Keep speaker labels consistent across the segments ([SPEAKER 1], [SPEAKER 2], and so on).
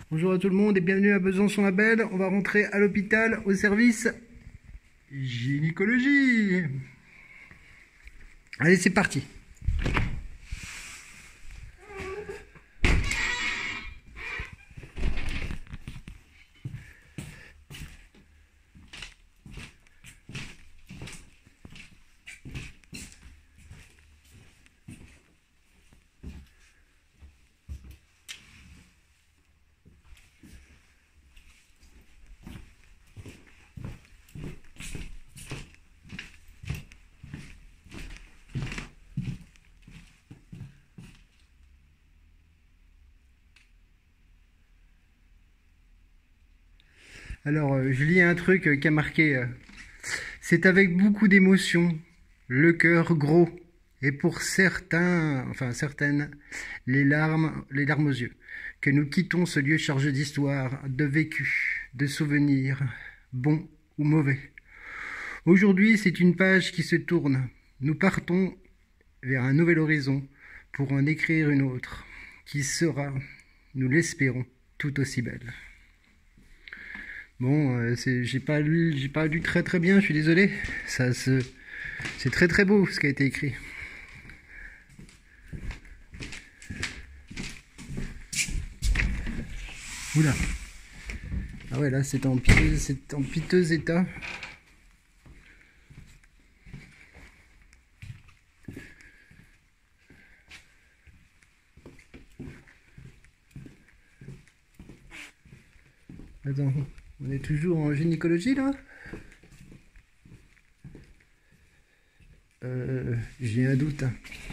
[SPEAKER 1] Bonjour à tout le monde et bienvenue à Besançon-Labelle. On va rentrer à l'hôpital au service gynécologie. Allez, c'est parti. Alors, je lis un truc qui a marqué. C'est avec beaucoup d'émotion, le cœur gros, et pour certains, enfin certaines, les larmes aux yeux, que nous quittons ce lieu chargé d'histoire, de vécu, de souvenirs, bons ou mauvais. Aujourd'hui, c'est une page qui se tourne. Nous partons vers un nouvel horizon pour en écrire une autre, qui sera, nous l'espérons, tout aussi belle. Bon, j'ai pas lu très bien, je suis désolé. C'est très beau ce qui a été écrit. Oula. Ah ouais, là c'est en piteux état. Attends, on est toujours en gynécologie là? J'ai un doute.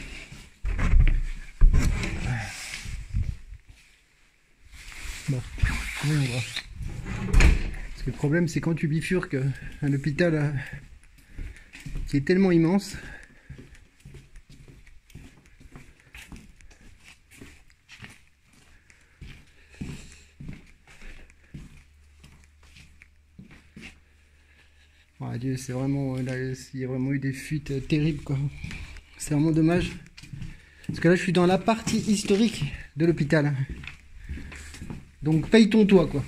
[SPEAKER 1] Bon, on va. Parce que le problème c'est quand tu bifurques un hôpital qui est tellement immense. Oh Dieu, c'est vraiment là, il y a vraiment eu des fuites terribles quoi. C'est vraiment dommage. Parce que là je suis dans la partie historique de l'hôpital. Donc paye ton toit quoi.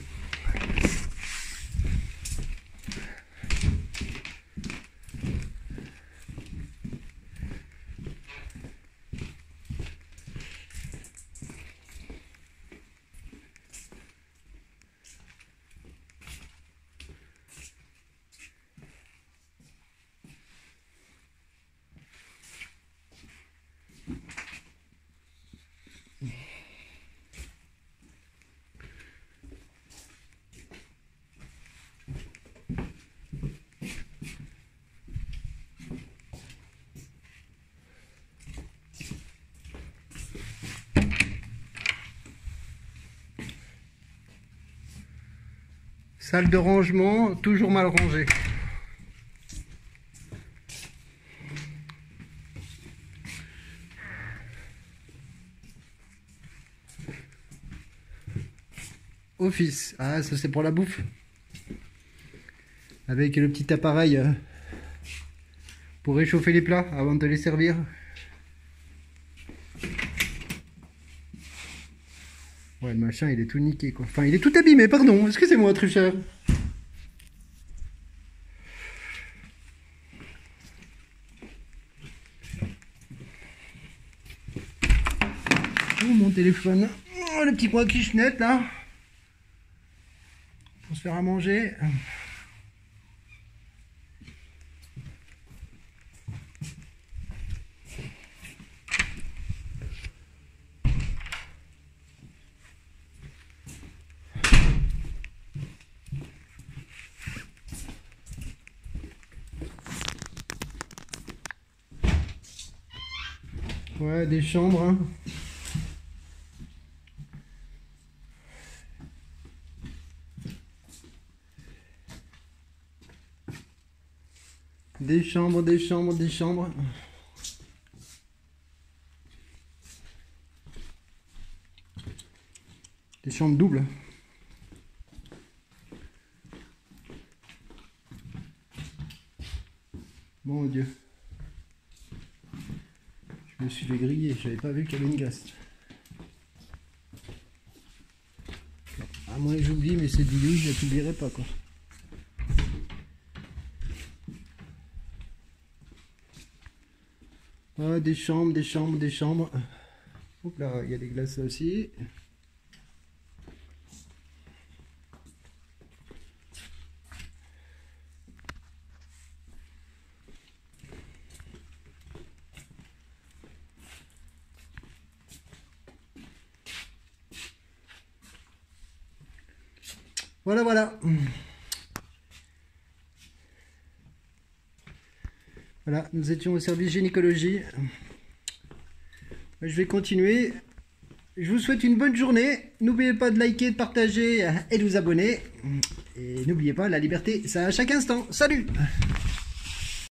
[SPEAKER 1] Salle de rangement, toujours mal rangée. Office, ah ça c'est pour la bouffe. Avec le petit appareil pour réchauffer les plats avant de les servir. Ouais, le machin il est tout niqué quoi. Enfin il est tout abîmé, pardon, excusez-moi tricheur. Oh, mon téléphone. Oh, le petit coin kitchenette là. Pour se faire à manger. Ouais, des chambres. Hein. Des chambres. Des chambres doubles. Mon Dieu. Je me suis fait griller, j'avais pas vu qu'il y avait une glace. À moins que j'oublie, mais c'est du loup, je ne t'oublierai pas, quoi. Ah, des chambres, des chambres, des chambres. Oups là, il y a des glaces là aussi. Voilà, voilà. Voilà, nous étions au service gynécologie. Je vais continuer. Je vous souhaite une bonne journée. N'oubliez pas de liker, de partager et de vous abonner. Et n'oubliez pas, la liberté, c'est à chaque instant. Salut!